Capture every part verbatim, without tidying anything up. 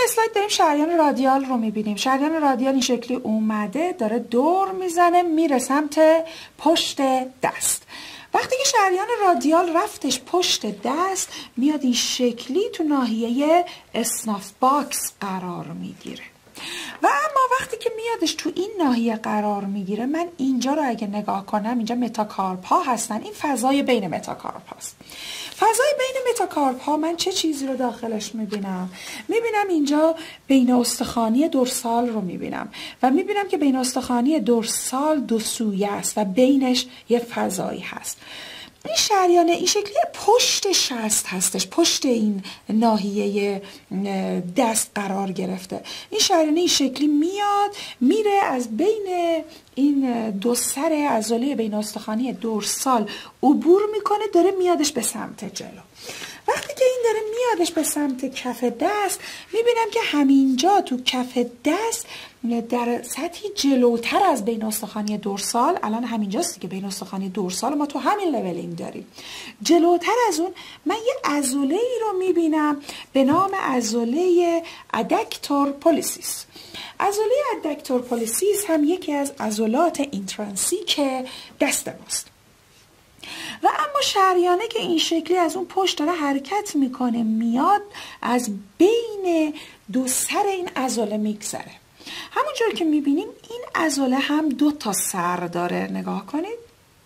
اسلاید داریم شریان رادیال رو میبینیم. شریان رادیال این شکلی اومده داره دور میزنه میره سمت پشت دست. وقتی که شریان رادیال رفتش پشت دست میاد این شکلی تو ناحیه اسناف باکس قرار میگیره و اما وقتی که میادش تو این ناحیه قرار میگیره، من اینجا رو اگه نگاه کنم اینجا متاکارپ ها هستن، این فضای بین متاکارپ هاست. فضای بین متاکارپ ها من چه چیزی رو داخلش میبینم؟ میبینم اینجا بین استخوانی دورسال رو میبینم و میبینم که بین استخوانی دورسال دو سویه است و بینش یه فضایی هست. این شریانه این شکلی پشت شست هستش، پشت این ناحیه دست قرار گرفته. این شریانه این شکلی میاد میره از بین این دو سر عضله بین استخوانی دورسال عبور میکنه، داره میادش به سمت جلو. وقتی که این داره میادش به سمت کف دست، میبینم که همینجا تو کف دست در سطحی جلوتر از بین استخوانی دورسال، الان همینجاست که بین استخوانی دورسال ما تو همین لولینگ داریم، جلوتر از اون من یه عضله ای رو میبینم به نام عضله ادکتور پولیسیس. عضله ادکتور پولیسیس هم یکی از عضلات اینترنسیک دست ماست و اما شریانه که این شکلی از اون پشت داره حرکت میکنه میاد از بین دو سر این عضله میگذره. همونجور که میبینیم این عضله هم دو تا سر داره، نگاه کنید،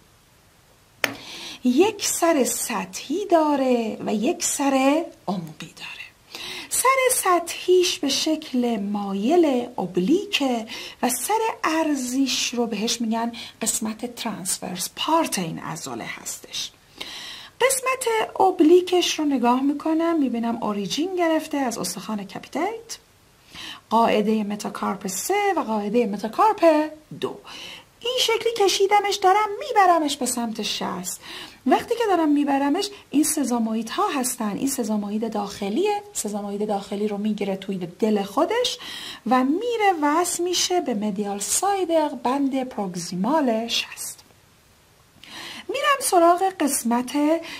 یک سر سطحی داره و یک سر عمقی داره. سر سطحیش به شکل مایل اوبلیکه و سر ارزیش رو بهش میگن قسمت ترانسورس پارت این عضله هستش. قسمت اوبلیکش رو نگاه میکنم میبینم اوریجین گرفته از استخوان کپیتیت، قاعده متاکارپ سه و قاعده متاکارپ دو. این شکلی کشیدمش دارم میبرمش به سمت شست. وقتی که دارم میبرمش این سزاموئید ها هستن، این سزاموئید داخلیه، سزاموئید داخلی رو میگیره توی دل خودش و میره وصل میشه به مدیال ساید بند پروگزیمال شست. میرم سراغ قسمت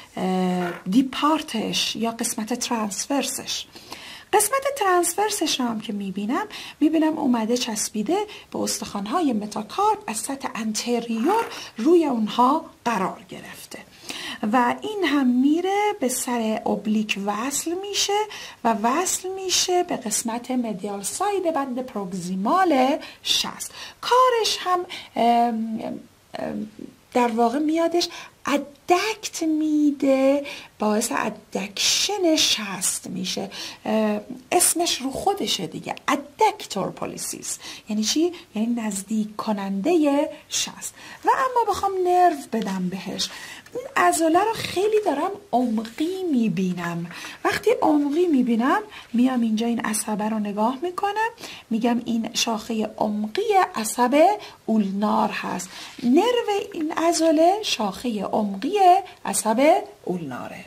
دیپارتش یا قسمت ترانسورسش. قسمت ترانسورسش رو هم که میبینم میبینم اومده چسبیده به استخوان‌های متاکارپ از سطح انتریور روی اونها قرار گرفته و این هم میره به سر اوبلیک وصل میشه و وصل میشه به قسمت مدیال ساید بند پروگزیمال شست. کارش هم ام ام در واقع میادش ادکت میده، باعث ادکشن شست میشه. اسمش رو خودشه دیگه، ادکتور پولیسیس. یعنی چی؟ یعنی نزدیک کننده شست. و اما بخوام نرو بدم بهش، این عضله رو خیلی دارم عمقی میبینم. وقتی عمقی میبینم میام اینجا این عصبه رو نگاه میکنم، میگم این شاخه عمقی عصب اولنار هست. نرو این عضله شاخه عمقی عصب اولناره.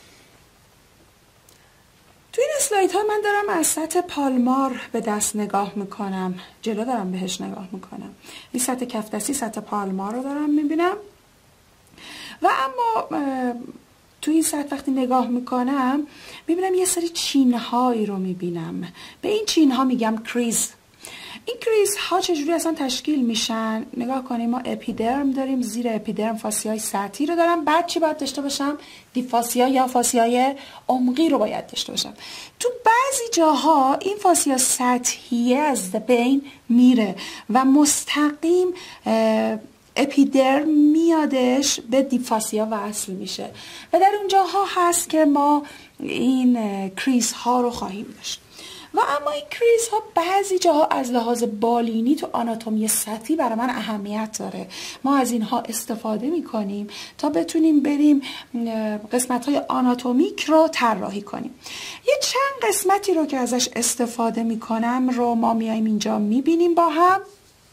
تو این اسلاید ها من دارم از سطح پالمار به دست نگاه میکنم، جلو دارم بهش نگاه میکنم. این سطح کف دستی سطح پالمار رو دارم میبینم و اما تو این سطح وقتی نگاه میکنم میبینم یه سری چین هایی رو میبینم. به این چین ها میگم کریز. این کریز ها چجوری اصلا تشکیل میشن؟ نگاه کنیم، ما اپیدرم داریم، زیر اپیدرم فاسیای سطحی رو دارم، بعد چی باید داشته باشم؟ دیفاسیا یا فاسیای عمقی رو باید داشته باشم. تو بعضی جاها این فاسیا سطحیه از بین میره و مستقیم اپیدرم میادش به دیفاسیا وصل میشه و در اون جاها هست که ما این کریز ها رو خواهیم داشت. و اما این کریز ها بعضی جاها از لحاظ بالینی تو آناتومی سطحی برای من اهمیت داره. ما از اینها استفاده میکنیم تا بتونیم بریم قسمت های آناتومیک رو طراحی کنیم. یه چند قسمتی رو که ازش استفاده میکنم رو ما میایم اینجا میبینیم با هم.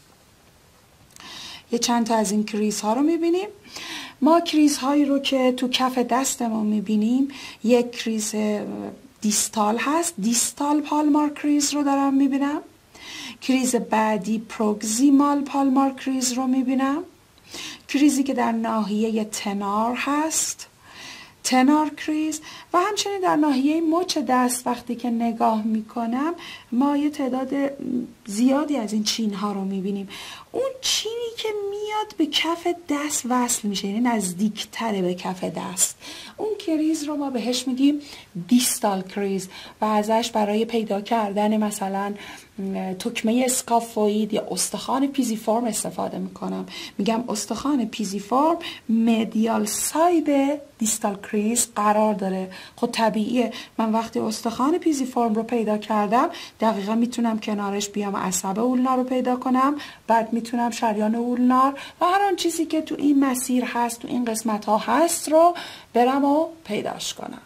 یه چند تا از این کریز ها رو میبینیم. ما کریز هایی رو که تو کف دستمون میبینیم، یک کریز دیستال هست، دیستال پالمار کریز رو دارم میبینم. کریز بعدی پروگزیمال پالمار کریز رو میبینم. کریزی که در ناحیه تنار هست، تنار کریز و همچنین در ناحیه مچ دست وقتی که نگاه میکنم ما یه تعداد زیادی از این چین ها رو میبینیم. اون چینی که میاد به کف دست وصل میشه، یعنی نزدیکتره به کف دست، اون کریز رو ما بهش میگیم دیستال کریز و ازش برای پیدا کردن مثلا تکمه اسکافوید یا استخوان پیزیفورم استفاده میکنم. میگم استخوان پیزیفورم مدیال ساید دیستال کریز قرار داره. خب طبیعیه من وقتی استخوان پیزیفورم رو پیدا کردم دقیقا میتونم کنارش بیام عصب اولنار رو پیدا کنم، بعد میتونم شریان اولنار و هر آن چیزی که تو این مسیر هست، تو این قسمت ها هست رو برم و پیداش کنم.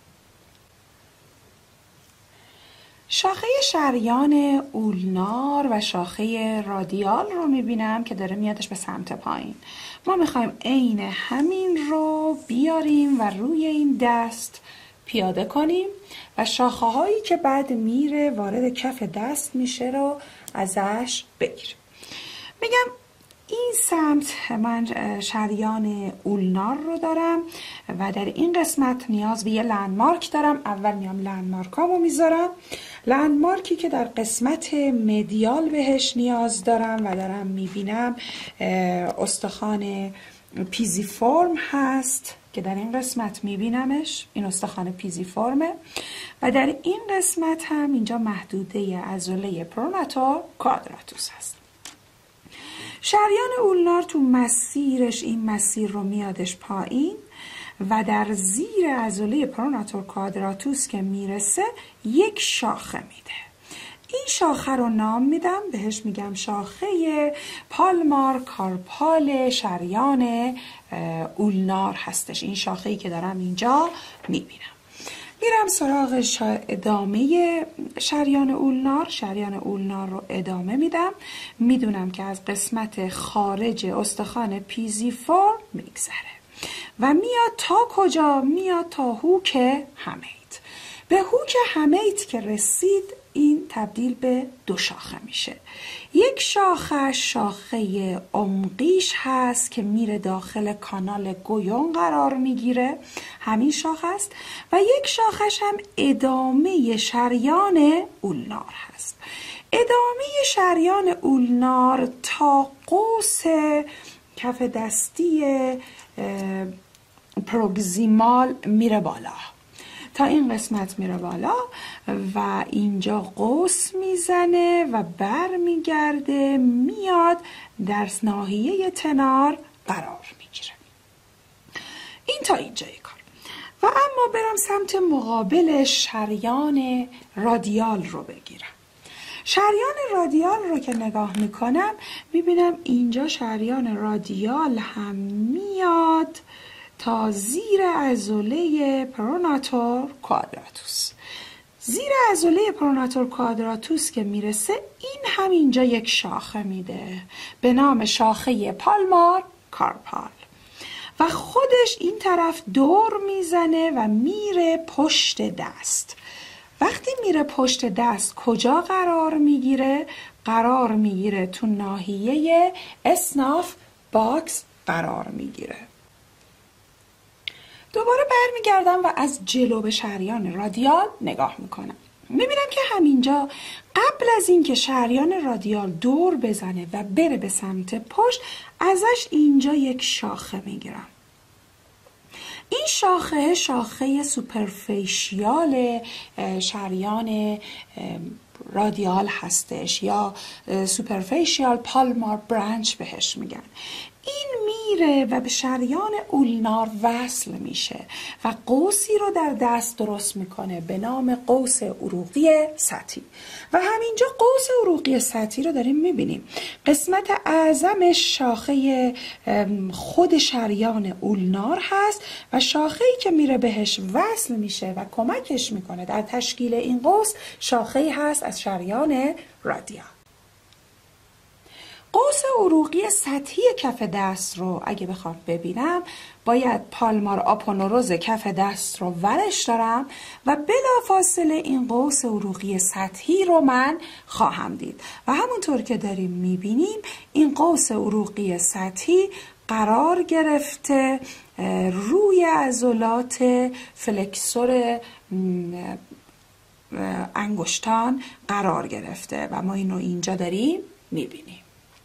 شاخه شریان اولنار و شاخه رادیال رو میبینم که داره میادش به سمت پایین. ما میخوایم عین همین رو بیاریم و روی این دست پیاده کنیم و شاخه هایی که بعد میره وارد کف دست میشه رو ازش بگیریم. میگم این سمت من شریان اولنار رو دارم و در این قسمت نیاز به یه لندمارک دارم. اول میام لندمارکامو میذارم. لندمارکی که در قسمت مدیال بهش نیاز دارم و دارم میبینم استخوان پیزیفورم هست که در این قسمت میبینمش، این استخوان پیزیفورمه و در این قسمت هم اینجا محدوده عضله پروناتور کوادراتوس هست. شریان اولنار تو مسیرش این مسیر رو میادش پایین و در زیر عضله پروناتور کوادراتوس که میرسه یک شاخه میده. این شاخه رو نام میدم، بهش میگم شاخه پالمار کارپال شریان اولنار هستش. این شاخه‌ای که دارم اینجا میبینم. میرم سراغ ادامه شریان اولنار. شریان اولنار رو ادامه میدم. میدونم که از قسمت خارج استخوان پیزیفورم میگذره و میاد تا کجا؟ میاد تا هوک همیت. به هوک همیت که رسید این تبدیل به دو شاخه میشه. یک شاخه شاخه عمقیش هست که میره داخل کانال گویون قرار میگیره، همین شاخه است و یک شاخش هم ادامه شریان اولنار هست. ادامه شریان اولنار تا قوس کف دستی پروگزیمال میره بالا، تا این قسمت میره بالا و اینجا قوس میزنه و بر میگرده میاد در ناحیه تنار قرار میگیره. این تا اینجای کار. و اما برم سمت مقابل شریان رادیال رو بگیرم. شریان رادیال رو که نگاه میکنم میبینم اینجا شریان رادیال هم میاد تا زیر عضله پروناتور کوادراتوس. زیر عضله پروناتور کوادراتوس که میرسه این هم اینجا یک شاخه میده به نام شاخه پالمار کارپال و خودش این طرف دور میزنه و میره پشت دست. وقتی میره پشت دست کجا قرار میگیره؟ قرار میگیره تو ناحیه اسناف باکس قرار میگیره. دوباره برمیگردم و از جلو به شریان رادیال نگاه میکنم. میبینم که همینجا قبل از اینکه شریان رادیال دور بزنه و بره به سمت پشت ازش اینجا یک شاخه میگیرم. این شاخه شاخه سوپرفیشیال شریان رادیال هستش یا سوپرفیشیال پالمار برانچ بهش میگن. این میره و به شریان اولنار وصل میشه و قوسی رو در دست درست میکنه به نام قوس عروقی سطحی و همینجا قوس عروقی سطحی رو داریم میبینیم. قسمت اعظمش شاخه خود شریان اولنار هست و شاخه‌ای که میره بهش وصل میشه و کمکش میکنه در تشکیل این قوس شاخه‌ای هست از شریان رادیال. قوس عروقی سطحی کف دست رو اگه بخوام ببینم باید پالمار آپونوروز کف دست رو ورش دارم و بلافاصله این قوس عروقی سطحی رو من خواهم دید و همونطور که داریم میبینیم این قوس عروقی سطحی قرار گرفته روی عضلات فلکسور انگشتان قرار گرفته و ما اینو اینجا داریم میبینیم.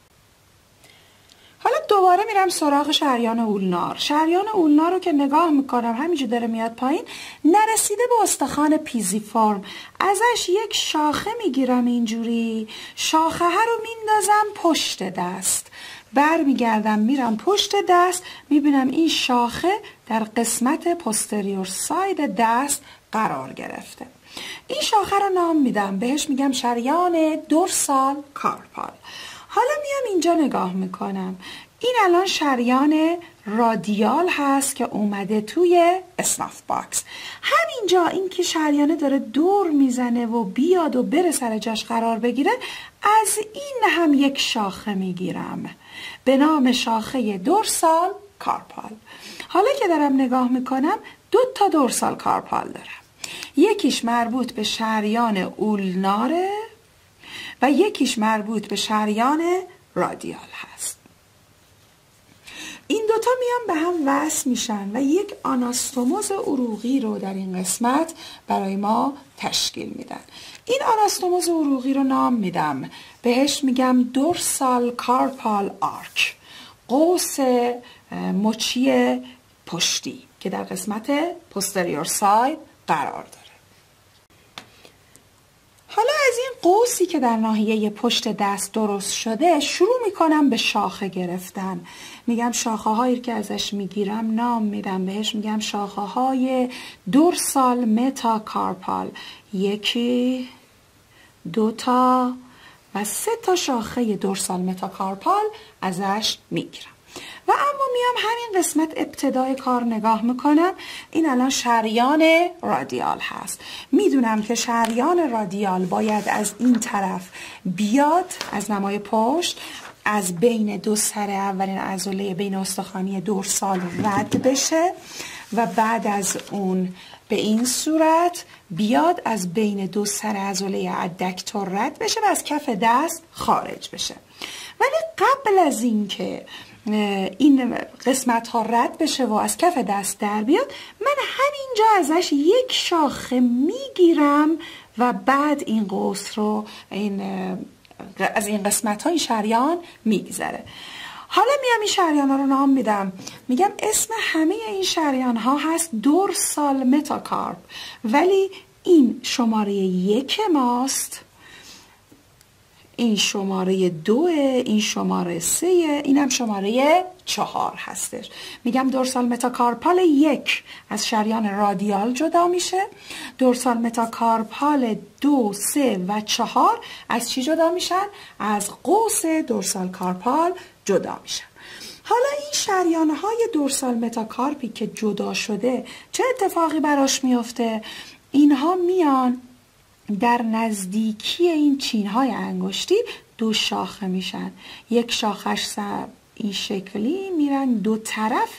حالا دوباره میرم سراغ شریان اولنار. شریان اولنار رو که نگاه میکنم همینجور داره میاد پایین، نرسیده به استخوان پیزیفورم، ازش یک شاخه میگیرم اینجوری، شاخه ها رو میندازم پشت دست، بر میگردم میرم پشت دست، میبینم این شاخه در قسمت پوستریور ساید دست قرار گرفته. این شاخه رو نام میدم، بهش میگم شریان دورسال کارپال. حالا میام اینجا نگاه میکنم، این الان شریان رادیال هست که اومده توی اسناف باکس. همینجا این که شریانه داره دور میزنه و بیاد و بره سر جاش قرار بگیره، از این هم یک شاخه میگیرم به نام شاخه دورسال کارپال. حالا که دارم نگاه میکنم دو تا دورسال کارپال دارم، یکیش مربوط به شریان اولناره و یکیش مربوط به شریان رادیال هست. این دوتا میان به هم وصل میشن و یک آناستوموز عروقی رو در این قسمت برای ما تشکیل میدن. این آناستوموز عروقی رو نام میدم، بهش میگم دورسال کارپال آرک، قوس مچی پشتی که در قسمت پوستریور ساید قرار داره. حالا از این قوسی که در ناحیه پشت دست درست شده شروع میکنم به شاخه گرفتن. میگم شاخه هایی که ازش میگیرم نام میدم، بهش میگم شاخه های دورسال متاکارپال. یکی، دوتا و سه تا شاخه دورسال متاکارپال ازش میگیرم و اما میام همین قسمت ابتدای کار نگاه میکنم. این الان شریان رادیال هست. میدونم که شریان رادیال باید از این طرف بیاد، از نمای پشت، از بین دو سر اولین عضله بین استخوانی دورسال رد بشه و بعد از اون به این صورت بیاد از بین دو سر عضله ادکتور رد بشه و از کف دست خارج بشه. ولی قبل از این که این قسمت ها رد بشه و از کف دست در بیاد، من همینجا ازش یک شاخه میگیرم و بعد این قوس رو این از این قسمت ها این شریان میگذره. حالا میام این شریان ها رو نام میدم، میگم اسم همه این شریان ها هست دورسال متاکارپ، ولی این شماره یک ماست، این شماره دوه، این شماره سه، اینم شماره چهار هستش. میگم دورسال متاکارپال یک از شریان رادیال جدا میشه، دورسال متاکارپال دو، سه و چهار از چی جدا میشن؟ از قوس دورسال کارپال جدا میشن. حالا این شریانهای دورسال متاکارپی که جدا شده چه اتفاقی براش میفته؟ اینها میان در نزدیکی این چینهای انگشتی دو شاخه میشن، یک شاخش سر این شکلی میرن دو طرف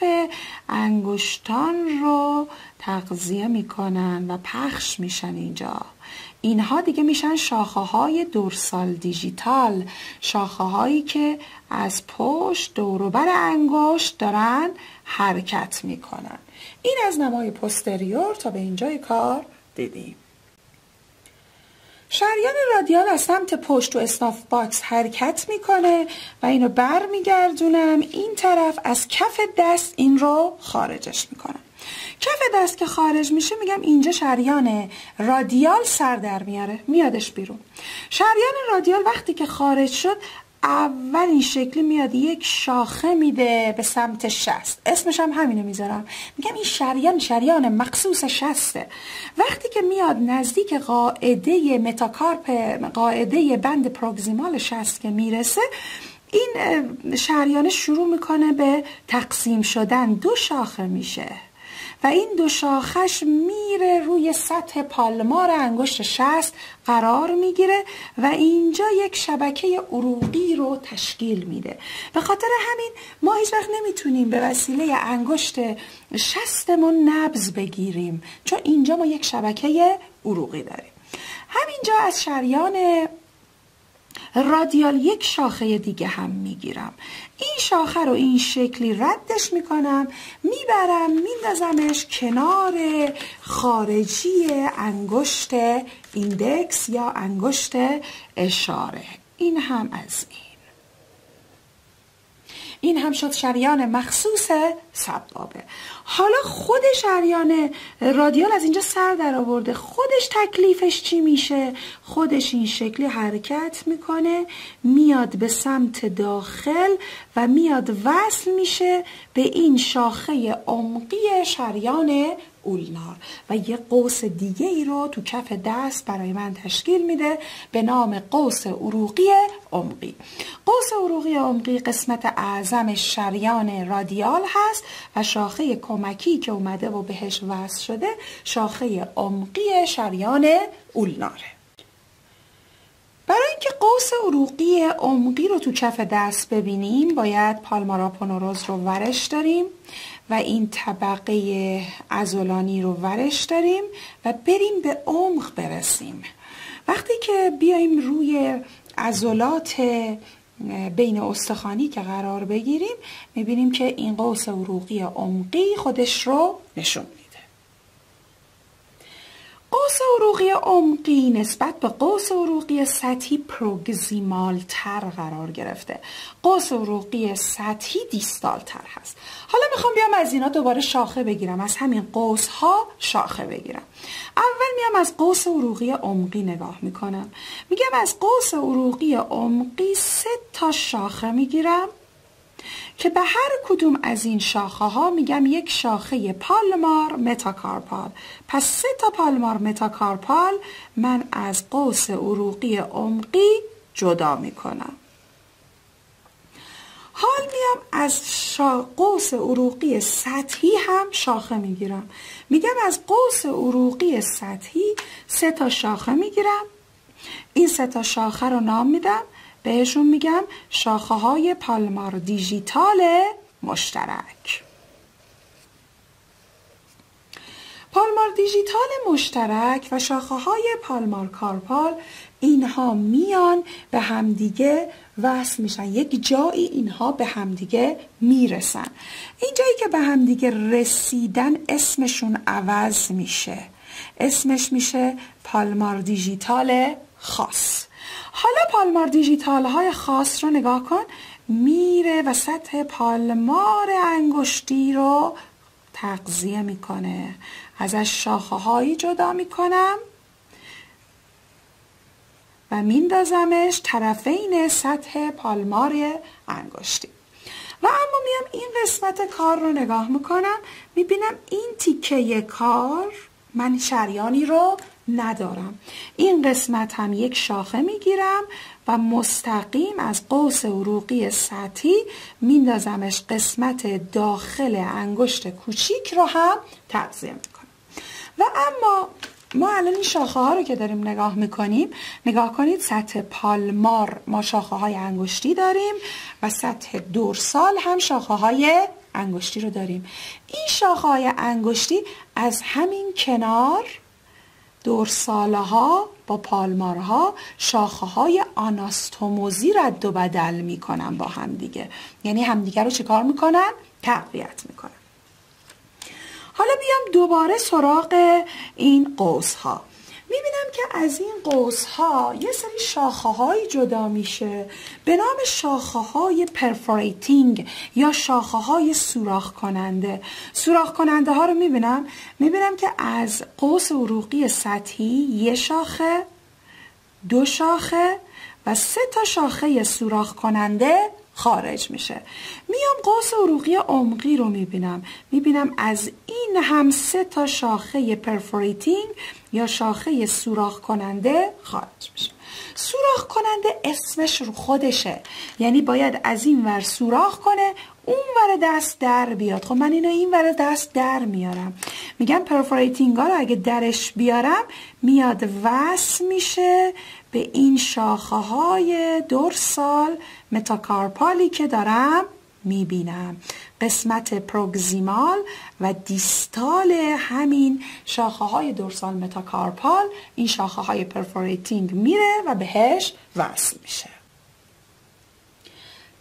انگشتان رو تغذیه میکنن و پخش میشن اینجا. اینها دیگه میشن شاخه های دورسال دیجیتال، شاخه هایی که از پشت دوروبر انگشت دارن حرکت میکنن. این از نمای پوستریور تا به اینجای کار دیدیم. شریان رادیال از سمت پشت و اسناف باکس حرکت میکنه و اینو بر میگردونم این طرف، از کف دست این رو خارجش میکنم. کف دست که خارج میشه میگم اینجا شریان رادیال سر در میاره، میادش بیرون. شریان رادیال وقتی که خارج شد اول این شکلی میاد یک شاخه میده به سمت شست، اسمش هم همینو میذارم، میگم این شریان شریان مخصوص شسته. وقتی که میاد نزدیک قاعده متاکارپ، قاعده بند پروگزیمال شست که میرسه، این شریان شروع میکنه به تقسیم شدن، دو شاخه میشه و این دو شاخش میره روی سطح پالمار انگشت شست قرار میگیره و اینجا یک شبکه عروقی رو تشکیل میده. به خاطر همین ما هیچ وقت نمیتونیم به وسیله انگشت شستمون نبض بگیریم، چون اینجا ما یک شبکه عروقی داریم. همینجا از شریان رادیال یک شاخه دیگه هم میگیرم. این شاخه رو این شکلی ردش میکنم، میبرم میندازمش کنار خارجی انگشت ایندکس یا انگشت اشاره. این هم از این. این هم شد شریان مخصوص سبابه. حالا خود شریان رادیال از اینجا سر در آورده، خودش تکلیفش چی میشه؟ خودش این شکلی حرکت میکنه، میاد به سمت داخل و میاد وصل میشه به این شاخه عمقی شریان اولنار و یه قوس دیگه ای رو تو کف دست برای من تشکیل میده به نام قوس عروقی عمقی. قوس عروقی عمقی قسمت اعظم شریان رادیال هست و شاخه کمکی که اومده و بهش وصل شده شاخه عمقی شریان اولناره. برای اینکه قوس عروقی عمقی رو تو کف دست ببینیم باید پالمارا پونوروز رو ورش داریم و این طبقه عضلانی رو ورش داریم و بریم به عمق برسیم. وقتی که بیایم روی عضلات بین استخوانی که قرار بگیریم میبینیم که این قوس عروقی عمقی خودش رو نشون میده. قوس عروقی عمقی نسبت به قوس عروقی سطحی پروگزیمال تر قرار گرفته. قوس عروقی سطحی دیستال تر هست. حالا میخوام بیام از اینا دوباره شاخه بگیرم، از همین قوس ها شاخه بگیرم. اول میام از قوس عروقی عمقی نگاه میکنم، میگم از قوس عروقی عمقی سه تا شاخه میگیرم که به هر کدوم از این شاخه ها میگم یک شاخه پالمار متاکارپال. پس سه تا پالمار متاکارپال من از قوس عروقی عمقی جدا میکنم. حال میام از قوس عروقی سطحی هم شاخه میگیرم، میگم از قوس عروقی سطحی سه تا شاخه میگیرم. این سه تا شاخه رو نام میدم، بهشون میگم شاخه های پالمار دیجیتال مشترک. پالمار دیجیتال مشترک و شاخه های پالمار کارپال اینها میان به همدیگه وصل میشن، یک جایی اینها به همدیگه میرسن. این جایی که به همدیگه رسیدن اسمشون عوض میشه، اسمش میشه پالمار دیجیتال خاص. حالا پالمار دیجیتال های خاص رو نگاه کن، میره و سطح پالمار انگشتی رو تغذیه میکنه، ازش شاخه هایی جدا میکنم و میندازمش طرفین سطح پالمار انگشتی. و اما میام این قسمت کار رو نگاه میکنم، میبینم این تیکه کار من شریانی رو ندارم. این قسمت هم یک شاخه میگیرم و مستقیم از قوس عروقی سطحی میندازمش قسمت داخل انگشت کوچیک رو هم تغذیه میکنم. و اما ما الان این شاخه ها رو که داریم نگاه میکنیم، نگاه کنید سطح پالمار ما شاخه های انگشتی داریم و سطح دورسال هم شاخه های انگشتی رو داریم. این شاخه های انگشتی از همین کنار دورساله ها با پالمارها شاخه های آناستوموزی رد و بدل میکنن با همدیگه، یعنی همدیگه رو چیکار میکنن؟ تقویت میکنن. حالا بیام دوباره سراغ این قوس ها. میبینم که از این قوس ها یه سری شاخه های جدا میشه به نام شاخه های پرفوریتینگ یا شاخه های سوراخ کننده. سوراخ کننده ها رو میبینم میبینم که از قوس عروقی سطحی یه شاخه، دو شاخه و سه تا شاخه سوراخ کننده خارج میشه. میام قوس عروقی عمقی رو میبینم میبینم از این هم سه تا شاخه پرفوریتینگ یا شاخه سوراخ کننده خارج میشه. سوراخ کننده اسمش رو خودشه، یعنی باید از این ور سوراخ کنه اون ور دست در بیاد. خب من اینو این ور دست در میارم، میگم پرفوریتینگ ها رو اگه درش بیارم میاد وصل میشه به این شاخه های دورسال متاکارپالی که دارم میبینم. قسمت پروگزیمال و دیستال همین شاخه های دورسال متاکارپال این شاخه های پرفوریتینگ میره و بهش وصل میشه.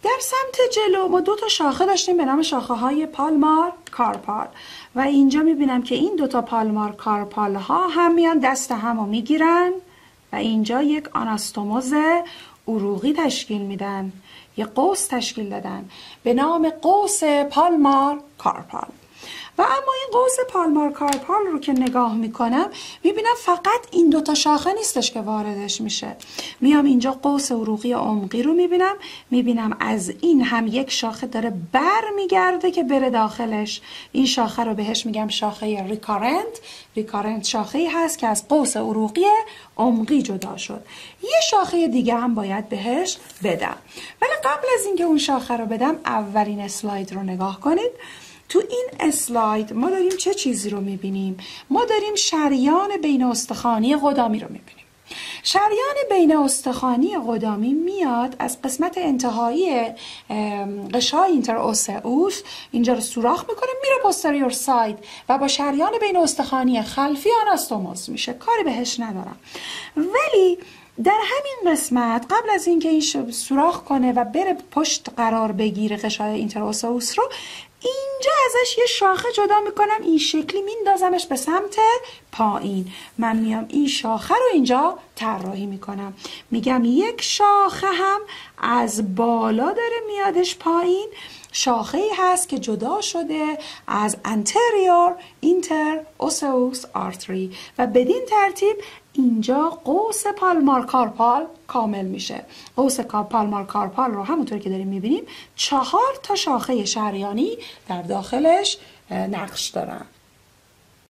در سمت جلو ما دو تا شاخه داشتیم به نام شاخه های پالمار کارپال و اینجا میبینم که این دو تا پالمار کارپال ها هم میان دست هم رو میگیرن و اینجا یک آناستوموز عروقی تشکیل میدن، یک قوس تشکیل دادن به نام قوس پالمار کارپال. و اما این قوس پالمار کارپال رو که نگاه میکنم میبینم فقط این دوتا شاخه نیستش که واردش میشه. میام اینجا قوس عروقی عمقی رو میبینم، میبینم از این هم یک شاخه داره بر میگرده که بره داخلش. این شاخه رو بهش میگم شاخه ریکارنت. ریکارنت شاخه ای هست که از قوس عروقی عمقی جدا شد. یه شاخه دیگه هم باید بهش بدم، ولی قبل از اینکه اون شاخه رو بدم اولین اسلاید رو نگاه کنید. تو این اسلاید ما داریم چه چیزی رو میبینیم؟ ما داریم شریان بین استخوانی قدامی رو میبینیم. شریان بین استخوانی قدامی میاد از قسمت انتهایی قشای اینتراوسئوس، اینجا رو سوراخ میکنه میره پوستریور ساید و با شریان بین استخوانی خلفی آناستوموز میشه. کاری بهش ندارم. ولی در همین قسمت قبل از اینکه این سوراخ کنه و بره پشت قرار بگیره قشای اینتراوسئوس رو، اینجا ازش یه شاخه جدا میکنم، این شکلی میندازمش به سمت پایین. من میام این شاخه رو اینجا طراحی میکنم، میگم یک شاخه هم از بالا داره میادش پایین، شاخه ای هست که جدا شده از anterior interosseous artery و بدین ترتیب اینجا قوس پالمار کارپال کامل میشه. قوس پالمار کارپال رو همونطور که داریم میبینیم چهار تا شاخه شریانی در داخلش نقش دارن.